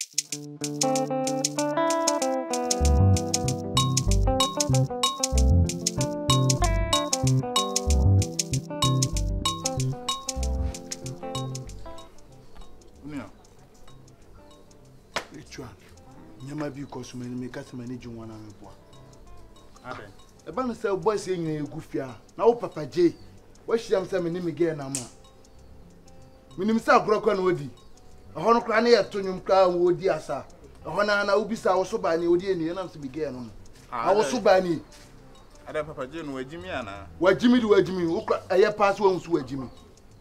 Nyama bi ko so mani me ka se mani ji wona me boa ade e ba no say boys e nyina egufia na wo papa je wo hyiam se mani me ge na ma minim sa agorokwa na odi ho no kra na ye to nyum kra wo odi asa ho na wo bisa wo so ba ni odi eni na so bi ge no a wo so ba ni ade papa je no wajimi ana wajimi di wajimi wo eye pass wo nso wajimi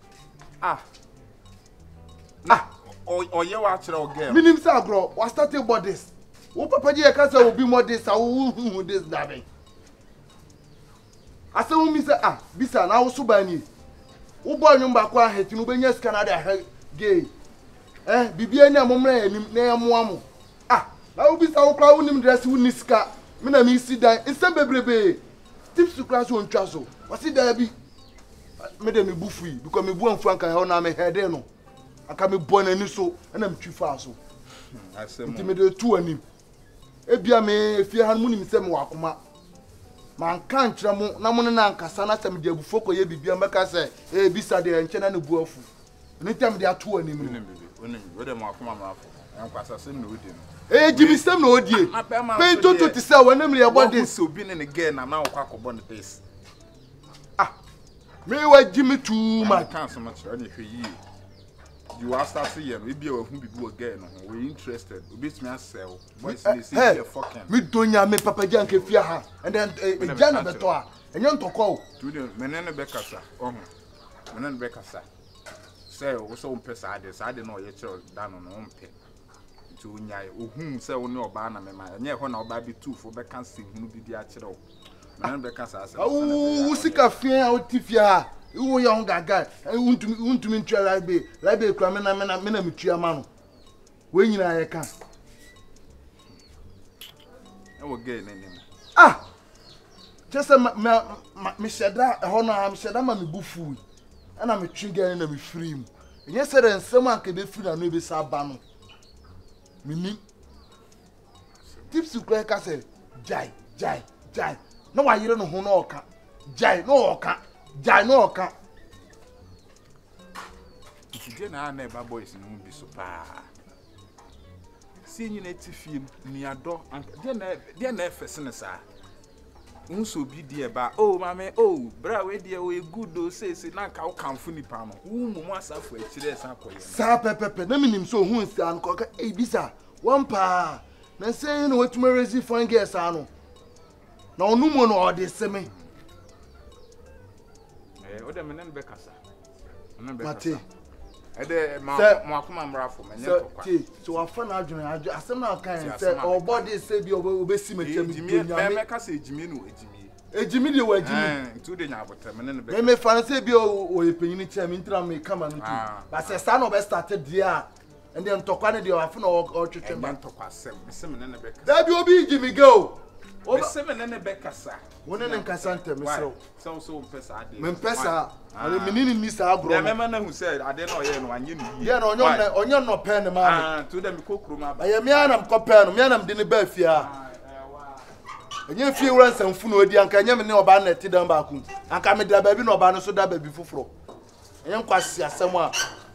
Oye wa kire o game. Minim sa agro, wa start about this. Wo papa ji e ka say obi mo this, wo this dabe. Asa wo mi say bisa na wo so ba ni. Wo boy nyum ba kwa heti no benya sika na da gay. Bibia ni amomra anim na yamoa mo. Na wo bisa wo kra wo nim dress wo ni sika. Me na mi si dan, nsem bebrebe. Tips to class on twa so. Wasi da bi. Me de me bufu because me bu anfu anka he na me head no. Aka me bona ni so na me twi fa so asem nti me de tu anim ebia me fie han mu ni se me wakoma man kan kire mu na mu na nkasa na se me de abufo ko ye bibia meka se bisa de enche na ne bu afu ni tem de atu anim no onim we de wakoma ma afu enkwasa se na odi no jimi sem na odie pe to ti se wona me ye body so bi ne ge na na okwa ko bone this me wa jimi too much kan so much ani hwe yi you are starting here maybe who be go again we interested obit me sell boys they say you fucking me donya me papa jan ke fia ha and then jan beto a enye ntoko to the menene bekasa menene bekasa say wo so mpesa ade na oye kire da no mpe to nyai ohun say wo ne oba na me ma enye ho na oba bi tufo beka se hunu bi di a kire wo menene bekasa ase wo sika fia o tifia wo ya ngaga untumi ntwa libe kra me na metua ma no we nyina ye ka e wo ge nenim just me sheda ho no am sheda ma me bufu ana me twige na me free mu enye se de nsem anka be free na no be sa ba no mini tips kra ka se jai no wa yire no ho no oka jai no oka jai no oka ije na na eba boys no bi so pa si nyina tifiem ni ado de na efese ne sa unso bi de eba mame bra we de we good o say na ka wo kamfo nipa no wo mu asafo akire sa koye sa pepepe na minim so hu nsi an ko ka bisa one pa na say no watuma rezi fine girls ano na onu mo no ode seme ode menen be kasa mate ede ma akoma mrafo menye tokwa so afa na adwene asem na kan say obody say bi obesi metem ejimi me kasa ejimi no ejimi de wa ejimi tu de nya abotre menen be me fa say bi o yepanyini che me ntira me kama no tu ba say sa no be start dia and then tokwa ne de afa na o twetwe ba tokwa asem menen be kasa da bi obi ejimi go se menene be kasa wona ne nkasa ntem so so mpesa ade me mpesa ale menini ni sa agro ya mema na hu say ade na oye no anye no yi ya na onye no pen ma to dem kokuru ma ba ya me anam ko pen me anam de ne ba fia enye fie wura nsamfu na odi anka enye me ne oba na ti dan ba ku anka me da ba bi na oba no so da ba bi foforo enye nkwasi asem a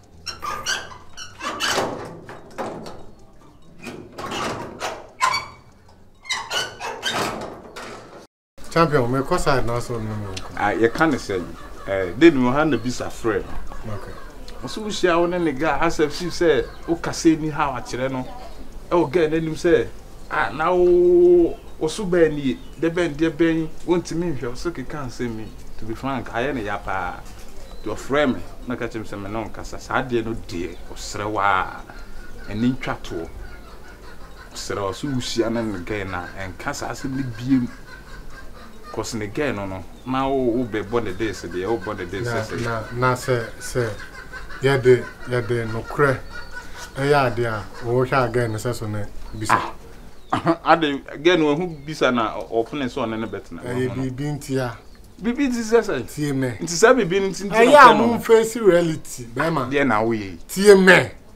champion me ko side na so no you can say then we have na bisa friend okay so we share one nigga asef say o kase ni ha wa kire no e o get nanim say na o so ba ni de ben wontimi hwe so ke kan say me to be frank aye ne ya pa your friend na ka chim say me no kasa sa de no de o srewa eni ntwato srewa so usia na nigga na en kasa ase ni biem cause again no na o be born the days dey o born the days na say ya de no kre ya de a o hwa again say so na bisa ade again we hu bisa na option so na bet na bibi ntia bibi say tie me nti say bibi nti ya mu face reality be ma dey na we tie me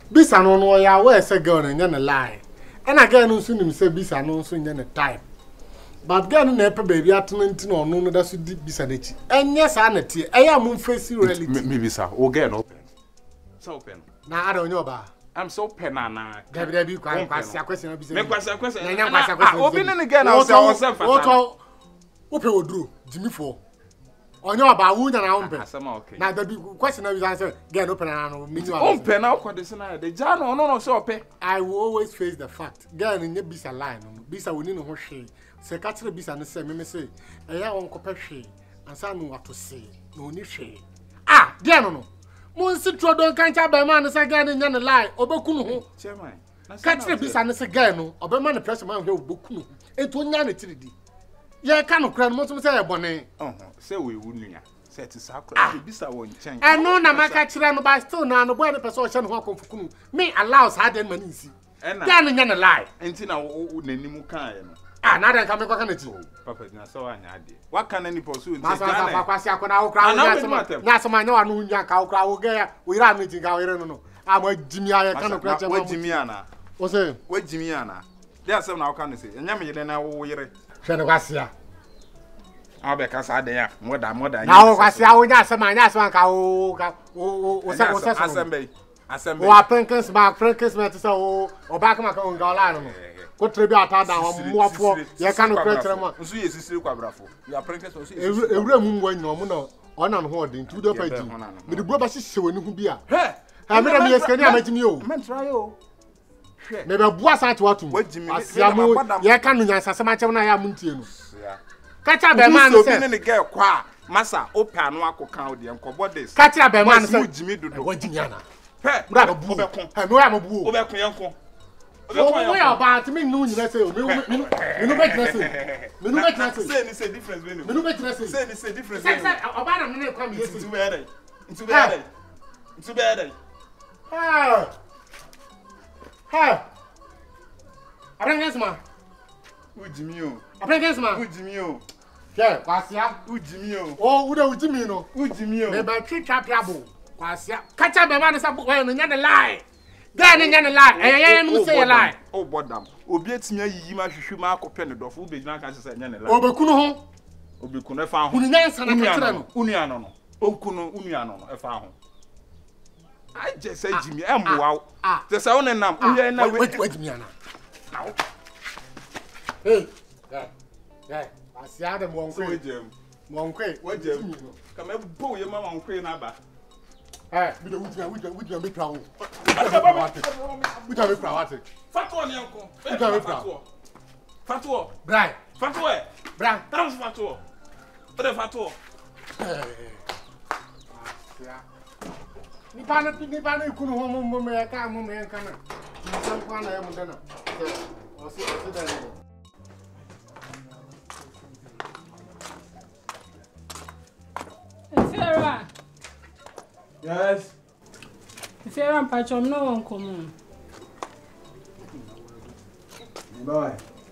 Bisa no ya we say girl no nya lie. And again no so nim say bisa no so nya type. But girl no pe baby atenti no no da so di bisa na chi. Enye sa na tie. Eya mo face reality. Me bisa. O girl no open. So open. Na ara onyo ba. I'm so penana. Dabi kwasi question bisa. Me kwasi question. Nya kwasi question. Obi ne girl na say fata. Woto ope oduro Jimmy for. Onyo ba wu nya na ompe. Asema okay. Na dabi question na bisa say girl open na no me ompe na okwade na de ja no so ope. I will always face the fact. Girl nya bisa line no. Bisa woni no ho hwe. Se ka kire bisa no say me say eya won ko pe hwe. Ansa no wato say no ni hwe. Ah, dia no. Monsi trodo kancha ba man say girl nya no lie. Obekunu ho. Chairman. Ka kire bisa no say girl no. Obema no pressure man hwe obekunu. Eto nya na tiridi. Ye ka no kra no mo say e bone. Say we wunuya. Say ti sakra bisa won chen. I know na maka kire no ba still na no boy the person hwe no ho akonfukunu. Me allows hard den man nsi. Girl nya no lie. Enti na nanimu kan ye no. Ah, na den ka me kwa kana ti. Papa na so anya ade. Wa kan ani pursue nti. Masa kwasi akona wo kra wo nya sama nya wa no nya ka wo kra wo ge wo ira me ti ka wo ire no. Ah, mo jimi aye ka no kra che mo jimi ana. O se wo jimi ana. Dia asem na wo kan se. Nya me yele na wo yire. hwe no kwasi a. Abe ka sa de ya. Moda. Na wo kwasi a wo nya sama ka wo se Asem wo apenkes ma ti se wo ba ka ma ka ngo la no. Ko trebi ata da wo muafo ye ka no kra kra mo. Nsu ye sisiri kwa brafo. Ya apenkes nsu ye. Ewura mu ngwa nyina mo no ona no ho odin tu do pa ji. Me de bro ba hihye wani hu bi a. Ha me da me yeskani amagimi o. Men try o. Me be bua sa twatu. Asiamu ye ka no nyansa sema chem na ya mu ntie no. Kacha be man se. So ne girl kwa masa opa no akokan odi enkobo this. Kacha be man se. Jimi dodo. Wo jimi ana. He, bra bu. He me wa mo bu. Obekun yanko. We about me no nyina se o. Me no be kina se. Me no be kina se. Say ni say difference we no. Me no be kina se. Say ni say difference. Say oba na me na kwa me. Into be there. Into be there. Into be there. Ha. Arangensma. Ujimi o. Arangensma. Ujimi o. Yeah, kwasia. Ujimi o. Oh, uda ujimi no. Ujimi o. Me ba twitwa piabo. Kwasia. Kacha be man say we no nya the lie. Then nya the lie. Eh no say lie. Oh bodam. Obi etimi ayiyi ma hwehwe ma akopɛ ne dɔfo be gyina ka say nya ne lie. Obekunu ho. Obekunu e fa ho. Kunu nya sana ka kira no. Unua no no. Onkunu unua no no e fa ho. I just say Jimmy emboa. Te say won nam uye na we. Wait me ana. Now. Hey. Yeah. Asia dem won kwe. Won kwe. What jam? Come e bo ye mama won kwe na ba. Eh, we do be proud. We do be proud. Fatu on yanko. Fatu. Brai. Fatu e. Brai. Tam fatu. Ode fatu. Yeah. Ni pana ikunu ho mo me ka mo me kan na. Ni san kwa na ya mo dana. O si dana. EFIEWURA. Yes. EFIEWURA mpachom no won komu. Bye.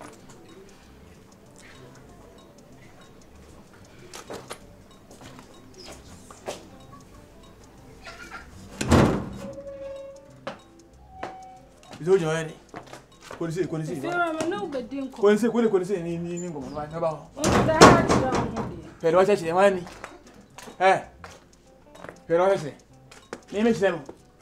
Izo joye. Konisi. EFIEWURA me no bedin ko. Konisi ni ngomo na ba. O da ha tira ho de. Pero wacha chi mani. Pero ese. Ni me chemo.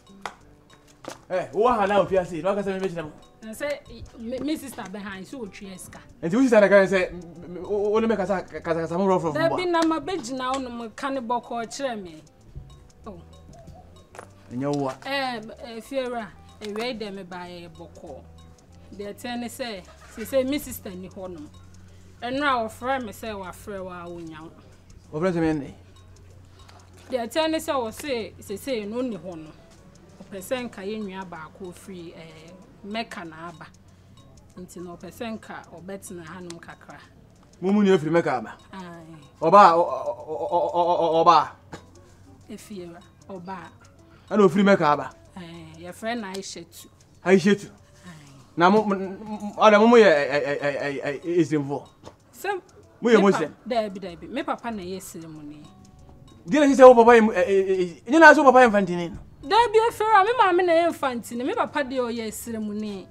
Wo ha na ofia si, no ka se me chemo. Na say me sister behind so otwe eska. Enti wo sister na ka se wo no me kasa mo from. Da bi na ma begina wo no mo kan boko kire me. Oh. Enya wo. EFIEWURA, we dem me ba boko. De ten say me sister ni ho no. Enu a ofra me say wa frɛ wa wonya. Wo frɛ me ndi. De ten say wo say no ni ho no. Opesen ka ye nua ba ko free meka na aba. Nti no opesen ka obetina hanum kakra. Mumu ni free meka aba. Ai. Oba. EFIEWURA, oba. Ana free meka aba. Your friend na Aishetu. Aishetu. Na ada mumu ye isimfo. Sem. Mu ye Muslim. Dabi. Me papa na ye ceremony. Dina si se wo papa ye nyina so papa ye mfantini no. There be a fair, me mamma and fancy, me papa de oye ceremony.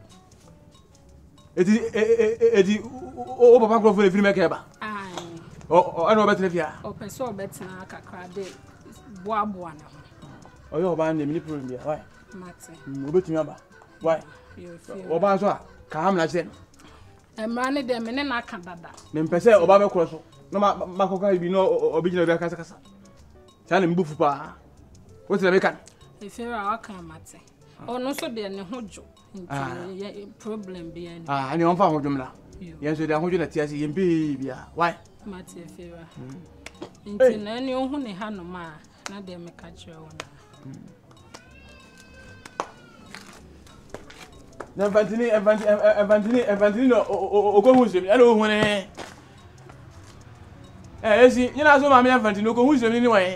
Edi o papa ko fo le film keba. Aye. O ana obetre fia. O peso betina kakra de boaboa na ho. Oyo ba na mi ni problem bia. Why? Mate. Obetumi aba. Why? Oba so a ka ham na se. Emra ne de me ne na aka dada. Me mpese oba be kro so. No makoka bi no obi gina be kasa kasa. Sa na mbufu pa. What the make? Efera aka mate. Ono so de ne hojo. Nti problem be ani. Ani on fa hojo mla. Yen so de hojo na tiase yen be bia. Why? Mate efera. Nti na ni ohu ne ha no ma na de me ka kire wona. Na Evantini no okohu sem. Ana ohu ne. Esi, nyina so ma me Evantini okohu sem ni wan.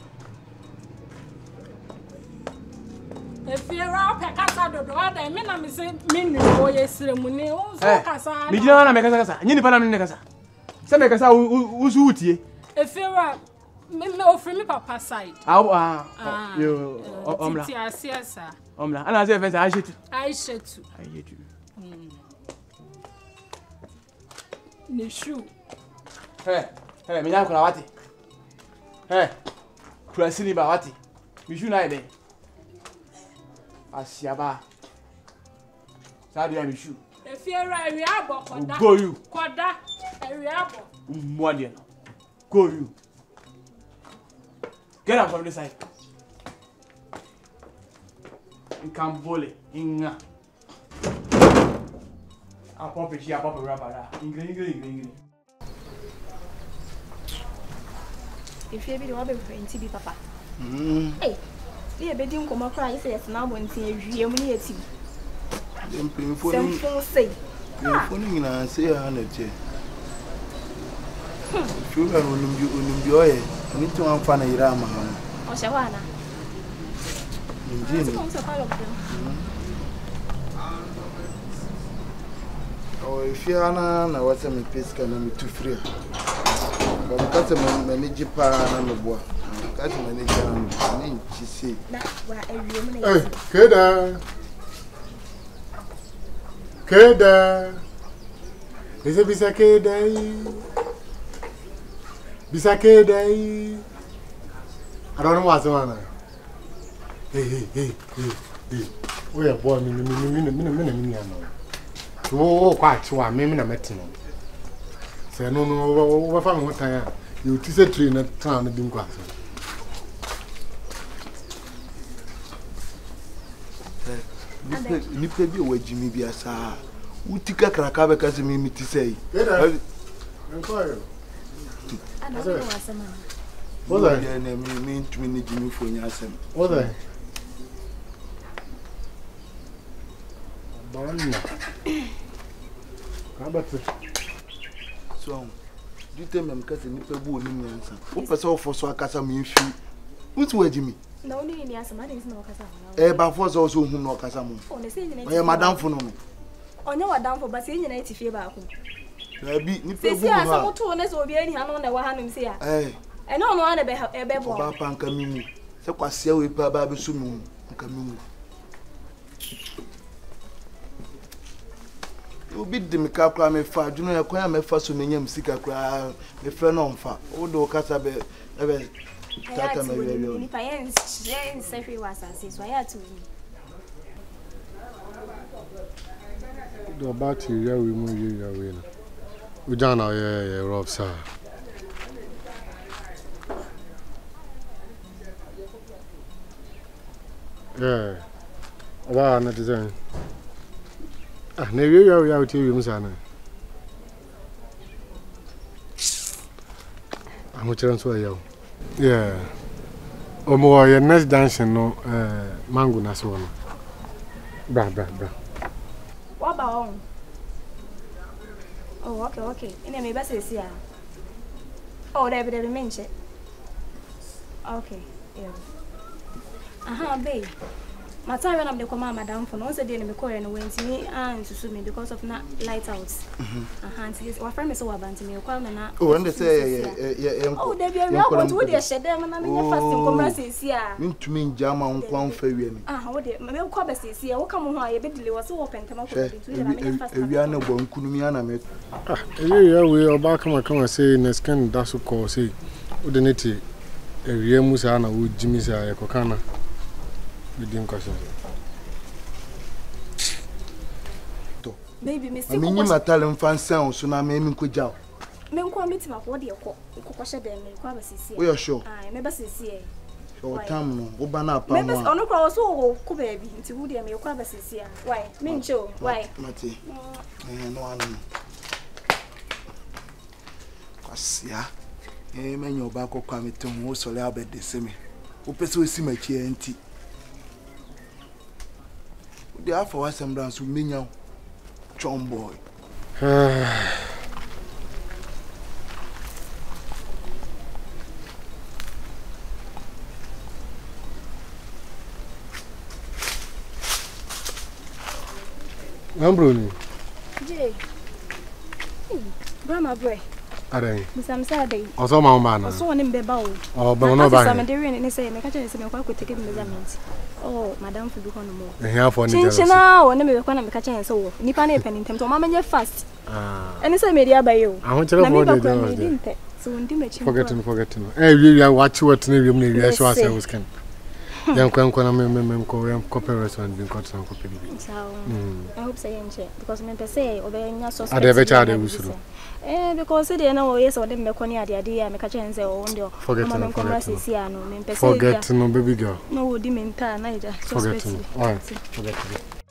Efiera pekasa dodo ada me na me se me ni oye siremuni o so kasa. Me gina na me kasa. Nyi ni pa na me kasa. Se me kasa usu utie. Efiera me ofri me papa side. Yo omla. Ti asiasa. Omla. Ana se fensa Aishetu. Aishetu. Ni shoe. Me nya kula wati. Kula sini ba wati. Mi shoe na ide. Asiaba. Sadi ya mi shoe. Efiera eri abo koda. Go you. Koda eri abo. Mwadi no. Go you. Get out from this side. In Cambole, Inga. I pop it here, pop a rapper. Ingrid. If you be the one to be papa. Hey, you be doing come cry, says now when you money at you. Some folks say, Phoning in and say 100. Sugar will enjoy it. I need to find a rama. Or Shawana. Indeed. Oh, if you are now, what's a piece can be too free. But that's a manager and the boy. That's a manager and she said, Hey, Keda. Is it Bisake Day? Bisake Day. I don't know what's on. Hey. We are born in oh, quite so I'm in a meeting. Say, no, what I'm what I am. You teach a tree in a town of Dinquas. Nipa bi o Jimmy bi asa utika kraka be kasi me miti say What are you mean to me Jimmy for nyasem what are Banana. So you tell me because nipa bu oni nyansa o pese o foso akasa me fi utu Jimmy no ni ni asama dey no kasa ba foso so hu no kasa mo o ne say nyina o ye madam fo no me onye wadam fo ba say nyina etifie ba ko na bi nipa bu say asama to ne so obi ani ha no na wa hanum say a no no na be bo ba pa nka mi mu se kwase we pa ba be so mu nka mi mu obi de me ka kwa me fa adwuno ya kwa me fa so me nyam sika kwa me fra no mfa wo do kasa be tata me we ni pa yen sefri wasase so ya to do about you ya we mu ya we na we down now yeah rough sir yeah aba na design na we ya we tell you musana I'm trying to ya yeah omo your next dancing no mango na so no bra what about oh okay ina me ba say ya oh there be mention okay yeah babe Mata when I'm the command madam for no say dey me call no went me and to me because of na light out. Yes, our friend me so about me call me na. Oh, and they say oh, they be we want to dey shede me na me fasting conference here. Me to me jama on kwan fa wi mi. Wo dey me call be say here. Wo come ho a ye be delay was wo penta ma ko dey to me fast. Wi ana bo nkunu mi ana me. Yeah, we oba come say na scan da so call say wo dey neti ewia mu sa na wo jimi sa ye kokana. We didn't question. Baby, Miss. I mean, you might tell him fan sound, so now maybe could jail. Men call me to my body or cook them, we are sure. I never see. Your time, no, Obana, members on the cross, oh, baby, into Woody and your crabs here. Why, Mincho, why, Matty? No one. Yeah, man, your back will come to most of our bed the same. Opeso see my chair and tea. They are for us some dance with me now, John boy. Bruni. Jay. Grandma boy. Are Some Saturday. Also, my man. Also, one in Bebao. Oh, but no, but I'm doing it. Say, make a chance to make take measurements. Oh, madam, for become more. Here for now, and me become a catcher so. Nippon in time to mamma fast. And it's a media by you. I want to know forgetting. Hey, you are watching what name you are sure I was can. Young copy restaurant being got some copy. I hope say because me per se obeying your sauce. I never tried it with you. Because they know yes or them make on the idea, make a chance or forget no baby girl. No, dimenta, neither. Forget.